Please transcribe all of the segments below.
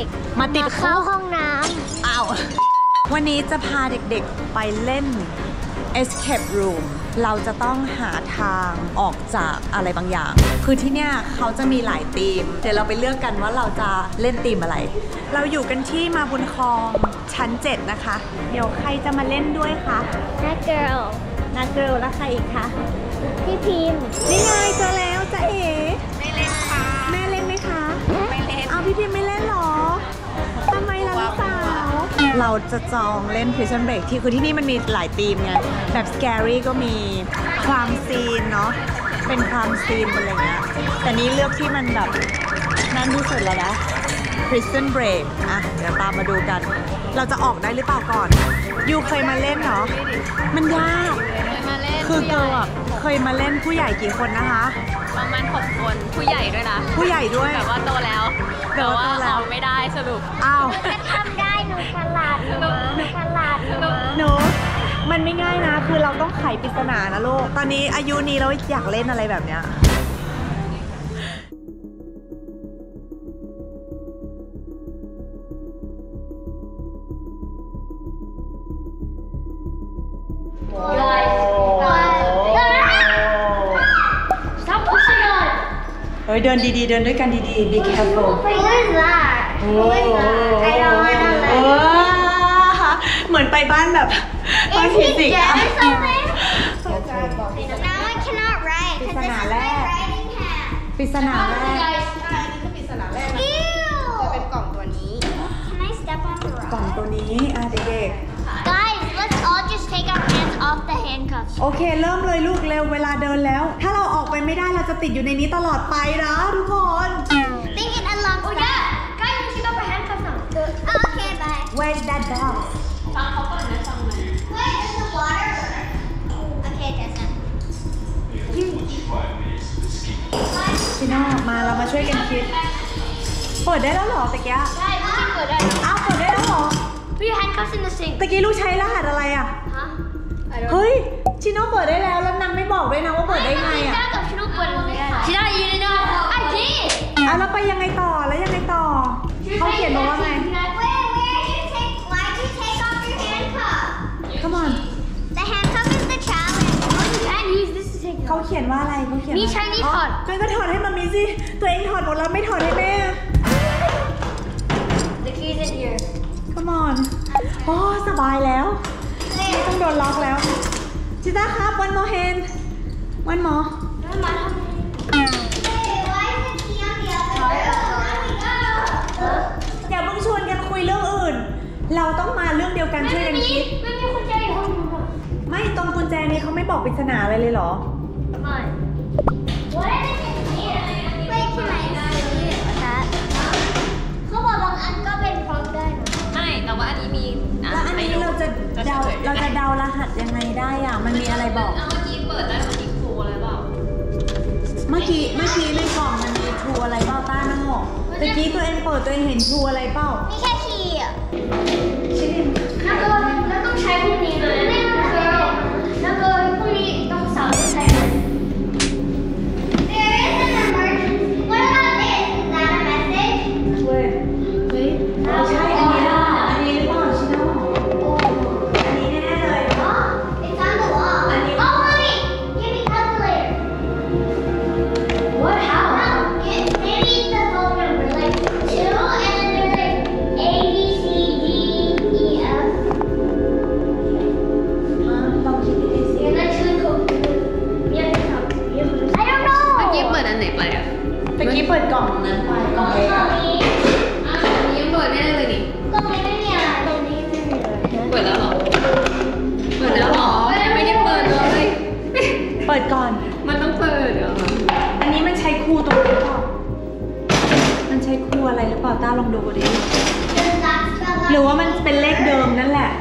กๆมาติดเข้าห้องน้ำอ้าววันนี้จะพาเด็กๆไปเล่น Escape Room เราจะต้องหาทางออกจากอะไรบางอย่างคือที่เนี่ยเขาจะมีหลายธีมเดี๋ยวเราไปเลือกกันว่าเราจะเล่นธีมอะไรเราอยู่กันที่มาบุญครองชั้น 7นะคะเดี๋ยวใครจะมาเล่นด้วยคะนักเกิร์ลแล้วใครอีกคะพี่พิมพ์นี่ไงเจอแล้วจ๊ะเอ๋ไม่เล่นค่ะแม่เล่นไหมคะไม่เล่นเอาพี่พิมพ์ไม่เล่นหรอทำไมล่ะลูกสาวเราจะจองเล่น Prison Break ที่คือที่นี่มันมีหลายธีมไงแบบ Scary ก็มีความซีนเนาะเป็นความซีนอะไรเงี้ยแต่นี้เลือกที่มันแบบนั่นที่สุดแล้วนะ Prison Break อ่ะเดี๋ยวตามมาดูกันเราจะออกได้หรือเปล่าก่อนยูเคยมาเล่นเนาะมันยากคือเกิร์เคยมาเล่นผู้ใหญ่กี่คนนะคะประมาณ6 คนผู้ใหญ่ด้วยนะผู้ใหญ่ด้วยแบบว่าโตแล้วแต่ว่าออกไม่ได้สรุปอ้าวทำได้หนูฉลาดหนูมันไม่ง่ายนะคือเราต้องไขปริศนานะลูกตอนนี้อายุนี้เราอยากเล่นอะไรแบบเนี้ยเฮ้ยเดินดีๆเดินด้วยกันดีๆ be careful Who is that? Who is that? I don't want to let เหมือนไปบ้านแบบบ้านผีสิงอะ Now I cannot write because this is my writing hand ปริศนาแรกนี่คือปริศนาแรกนะจะเป็นกล่องตัวนี้ Can I step on the rock? กล่องตัวนี้เด็กๆ Guys let's all just take our hands off the handcuffs โอเคเริ่มเลยลูกเร็วเวลาเดินแล้วถ้าเราออกไปไม่ได้เราจะติดอยู่ในนี้ตลอดไปนะทุกคน Think it along Oh yeah guys we should go for handcuffs now Okay bye Where's that box ฟังเขาก่อนนะฟังมัน Wait is the water Okay Justin ชิโน่มาเรามาช่วยกันคิดเปิดได้แล้วเหรอตะกี้ใช่พี่เปิดได้อ้าวเปิดได้แล้วเหรอ We handcuffs in the sink ตะกี้ลูกใช้รหัสอะไรอ่ะเฮ้ยชิโน่เปิดได้แล้วแล้วนางไม่บอกด้วยนะว่าเปิดได้ไงอ่ะชิโน่เปิดไม่ได้ชิโน่ยืนนะไอ้ที่แล้วไปยังไงต่อแล้วยังไงต่อเขาเขียนบอกว่าไง Why did you take off your handcuff Come on The handcuff is the challenge You can't use this to take เขาเขียนว่าอะไรเขาเขียนมีใช้นี่ถอดงั้นก็ถอดให้มันมีสิตัวเองถอดหมดแล้วไม่ถอดให้แม่ The keys in here Come on โอ้สบายแล้วไม่ต้องโดนล็อกแล้วชิต้าครับ one more hand one more อย่าเพิ่งชวนกันคุยเรื่องอื่นเราต้องมาเรื่องเดียวกันช่วยกันคิดไม่มีกุญแจอยู่ห้องนู้นไม่ตรงกุญแจนี้เขาไม่บอกปริศนาอะไรเลยเหรอไม่ What is it here ไม่ที่ไหนเขาบอกบางอันก็เป็นพร้อมได้นะไม่แต่ว่าอันนี้มีแล้วอันนี้เราจะเดารหัสยังไงได้อ่ะมันมีอะไรบอกเมื่อกี้เปิดได้เมื่อกี้ครูอะไรเปล่าเมื่อกี้ในกล่องมันมีทูอะไรเปล่าต้าน้ำหมอกตะกี้ตัวเองเปิดตัวเองเห็นทูอะไรเปล่ามีแค่คีย์อ่ะชิลินแล้วต้องใช้พวกนี้เลยแล้วก็พวกนี้ต้องสอนใช้เลย There is an emergency What about this Is that a message เว้ยใช่อันนี้หรือเปล่าชิโน่อันนี้แน่เลย It's on the wall Oh wait Give me calculator What how Maybe it's the phone number like 2 and then there's like A B C D E F ลองคิดดีๆสิ You're not too cool I don't know เมื่อกี้เปิดอันไหนไปอ่ะตะกี้เปิดกล่องนั้นไปกล่องเล็กอันนี้ยังเปิดไม่ได้เลยนี่ตรงนี้ไม่มีอะไรตรงนี้ไม่มีอะไรเปิดแล้วเหรอไม่ได้เปิดเลยเปิดก่อนมันต้องเปิดเหรออันนี้มันใช้คู่ตรงนี้หรือเปล่ามันใช้คู่อะไรหรือเปล่าต้าลองดูดิหรือว่ามันเป็นเลขเดิมนั่นแหละ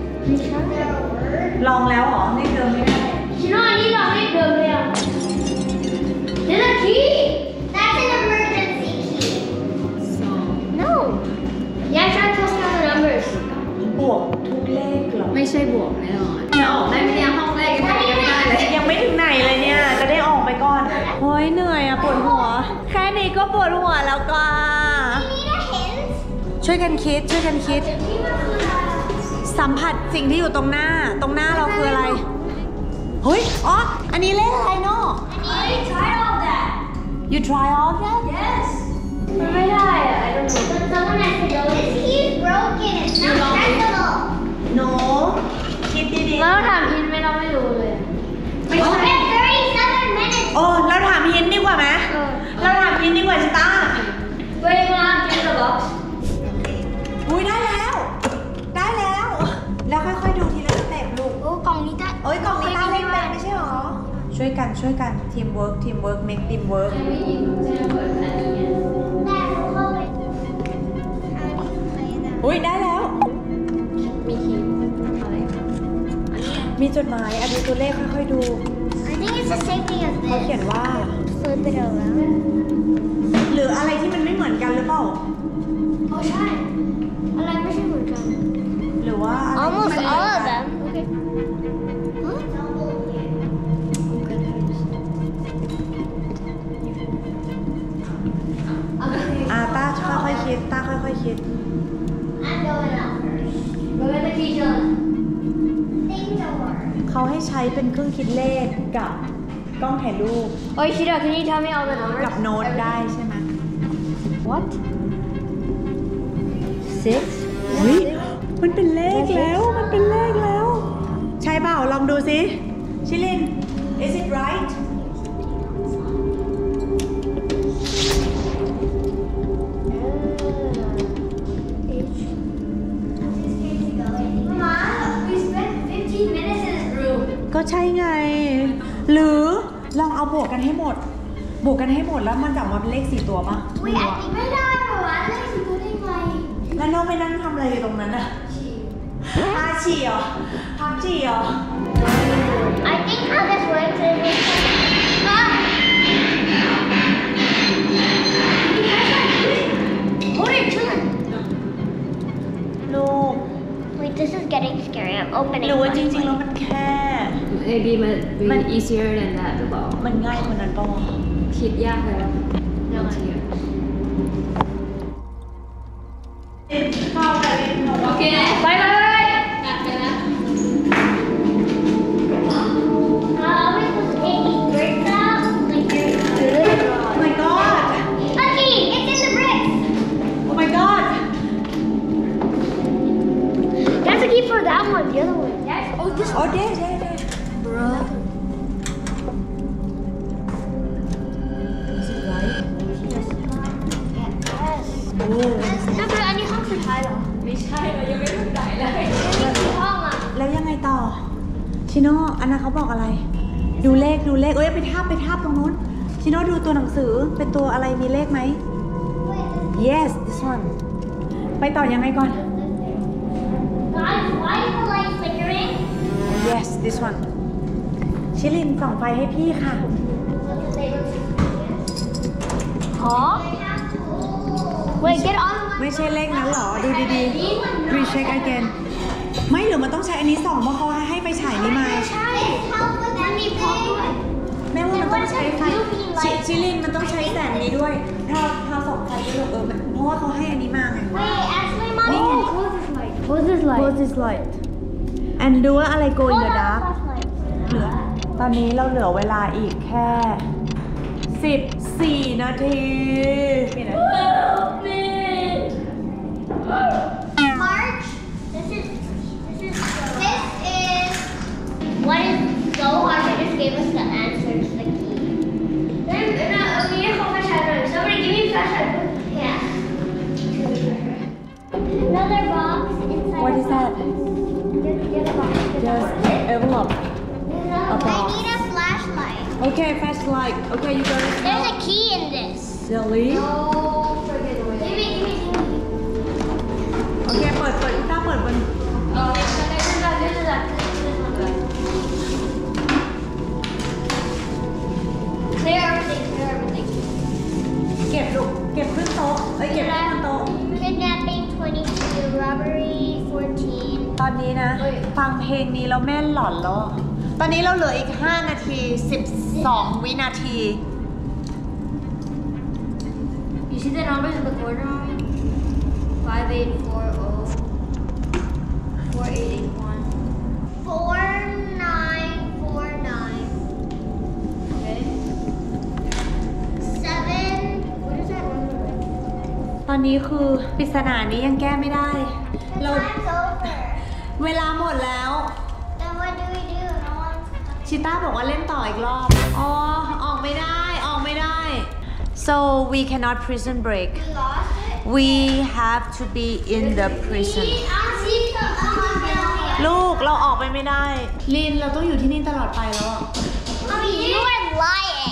ลองแล้วเหรอเลขเดิมไม่ได้ชิโน่อันนี้ลองเลขเดิมเลยอ่ะ There's a key That's an emergency key No Yeah try to tell me all the numbers บวกทุกเลขเหรอไม่ใช่บวกแน่นอนจะออกได้ไหมเนี่ยห้องแรกยังไม่ได้เลยยังไม่ถึงไหนเลยเนี่ยจะได้ออกไปก่อนโอ้ยเหนื่อยอะปวดหัวแค่นี้ก็ปวดหัวแล้วก็ We need a hint ช่วยกันคิดสัมผัสสิ่งที่อยู่ตรงหน้าเราคืออะไรเฮ้ยอ๋ออันนี้เลขอะไรเนาะ I tried all that. You try all that Yes. มันไม่ได้อะ I don't know. But someone has to go. This key is broken. It's not pressable. No คิดดีๆแล้วถามอินไม่เราไม่รู้เลยไม่ใช่ We have 37 minutes. โอ้เราถามฮินดีกว่าไหมเราถามฮินดีกว่าชิต้า Wait, Mom, give the box. อุ้ยได้แล้ว แล้วค่อยๆดูทีละสเต็ปลูกโอ้กล่องนี้ได้เอ้ยกล่องนี้ต้าเล่นเป็นไม่ใช่หรอช่วยกันทีมเวิร์กmake team work ไม่อินจะเปิดอันนี้แต่หนูเข้าไปอุ้ยได้แล้วมีคีย์อะไรคะอันนี้มีจดหมายดูตัวเลขค่อยๆดู I think it's the same thing as เขา this. เขียนว่า Flip it around. หรืออะไรที่มันไม่เหมือนกันหรือเปล่าโอ้ใช่ อะไรไม่ใช่เหมือนกันหรือว่าอะไรที่ Almost มัน all of them. Okay. Huh? ต้าค่อยๆคิด I'm going out first. Look at the key, John. Things don't work. เขาให้ใช้เป็นเครื่องคิดเลขกับกล้องถ่ายรูป Oh, Shida, can you tell me all the numbers? กับโน้ตได้ใช่ไหม What? 6? เฮ้ยมันเป็นเลขแล้ว ใช่เปล่าลองดูสิชิลิน is it right Mom, we spent 15 minutes in this room. ก็ใช่ไง หรือลองเอาบวกกันให้หมดแล้วมันจะออกมาเป็นเลข4ตัวป่ะ Wait, I think ไม่ได้หรอวะเลขสิบตัวได้ไงแล้วน้องไปนั่งทำอะไรอยู่ตรงนั้นอะพาฉี่เหรอพักฉี่เหรอ I think how this works is Mom! Hold it, turn! ลูก Wait, this is getting scary. I'm opening หรือว่า my จริงๆแล้วมันแค่ Maybe it easier than that หรือเปล่ามันง่ายกว่านั้นป่ะคิดยากเลยว่าบางทีอะ โอเคไปตัดไปแล้ว How are we supposed to take these bricks out? Like they're Oh my god Lucky! It's in the bricks! Oh my god That's a key for that one. The other one. That's, oh, this Oh yeah Bro. Is it right Yes. โอ้นั่นคืออันนี้ห้องสุดท้ายเหรอไม่ใช่เรายังไม่ถึงไหนเลยนี่คือห้องอ่ะแล้วยังไงต่อชิโน่อันนั้นเขาบอกอะไร ดูเลขเอ้ยไปทาบตรงนู้นชิโน่ดูตัวหนังสือเป็นตัวอะไรมีเลขไหม Yes this one ไปต่อยังไงก่อน Guys, why is the light flickering? Yes this one ชิลินส่องไฟให้พี่ค่ะ Huh? Wait, get on. ไม่ใช่เลขนั้นหรอ ดูดีๆ recheck again ไม่หรือมันต้องใช้อันนี้ส่องเพราะเขาให้ไฟฉายนี้มา แม่ว่ามันต้องใช้ไฟชิลินมันต้องใช้แสงนี้ด้วยถ้าส่องไฟก็เลยเพราะว่าเขาให้อันนี้มาไง Wait, actually, Mom. Oh. Close this light. Close this light and ดูว่าอะไร go in the Hold on, dark flashlight. เหลือตอนนี้เราเหลือเวลาอีกแค่14 นาที March, this is what is so hard. They just gave us the answer to the key. Then, we need a flashlight. Somebody give me a flashlight. Yeah. Another box inside. What the is that? box. Get a box. just envelope I box. need a flashlight. okay flashlight okay you got it There's a key in this. silly No forget the way Give me. โอเคเปิดพี่ต้าเปิดบน Oh, this is that. Clear everything. เก็บลูกเก็บขึ้นโต๊ะเก็บขึ้นบนโต๊ะ Kidnapping 22, robbery 14. ตอนนี้นะ ฟังเพลงนี้แล้วแม่หลอนแล้ว ตอนนี้เราเหลืออีก 5 นาที 12 วินาที You see the numbers in the corner? ตอนนี้คือปริศนานี้ยังแก้ไม่ได้เราเวลาหมดแล้วชิต้าบอกว่าเล่นต่ออีกรอบอ๋อออกไม่ได้ออกไม่ได้ so we cannot prison break we have to be in the prison ลูกเราออกไปไม่ได้ลินเราต้องอยู่ที่นี่ตลอดไปแล้วอ่ะ You are lying.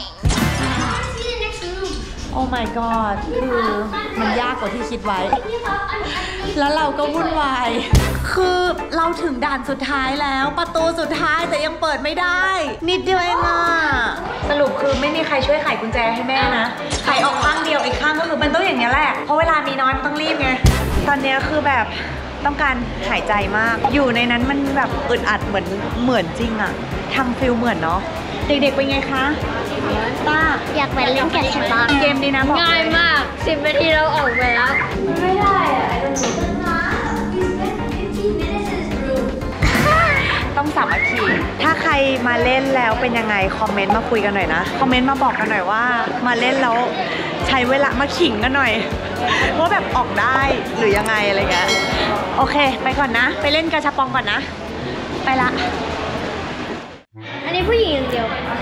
Oh my god คือมันยากกว่าที่คิดไว้ แล้วเราก็วุ่นวาย คือเราถึงด่านสุดท้ายแล้วประตูสุดท้ายแต่ยังเปิดไม่ได้ นิดเดียวเองอะสรุปคือไม่มีใครช่วยไขกุญแจให้แม่นะ ไขออกข้างเดียวอีกข้างก็คือมันต้องอย่างนี้แหละ เพราะเวลามีน้อยมันต้องรีบไง ตอนนี้คือแบบต้องการหายใจมาก อยู่ในนั้นมันแบบอึดอัดเหมือนจริงอะทำฟิลเหมือนเนาะ เด็กๆเป็นไงคะต้าอยากไปเล่นกับฉันบ้างเกมดีนะบอกง่ายมาก 10 นาทีเราออกไปแล้ว ไม่ได้อะต้องสามัคคีถ้าใครมาเล่นแล้วเป็นยังไงคอมเมนต์มาคุยกันหน่อยนะคอมเมนต์มาบอกกันหน่อยว่ามาเล่นแล้วใช้เวลามาขิงกันหน่อยว่าแบบออกได้หรือยังไงอะไรเงี้ยโอเคไปก่อนนะไปเล่นกระชับปองก่อนนะไปละอันนี้ผู้หญิงอย่างเดียวใ